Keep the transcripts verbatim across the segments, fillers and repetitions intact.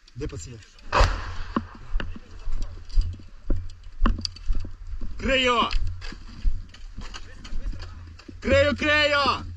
Де пацієнт? Крию! Крию, крию!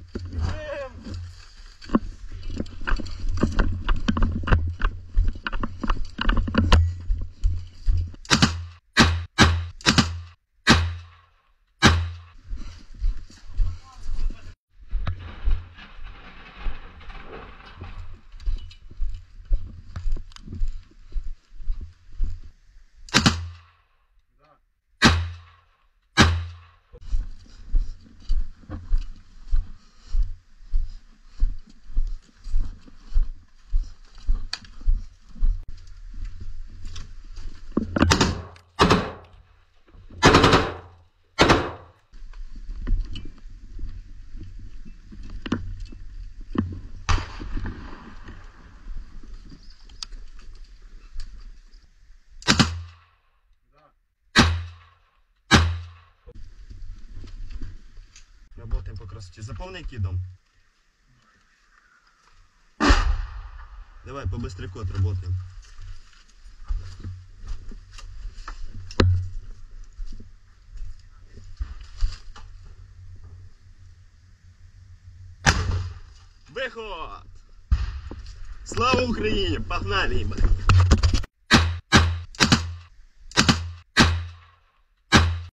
Работаем по красоте. Заполняй кидом. Давай, побыстрее код работаем. Выход! Слава Украине! Погнали, ебать!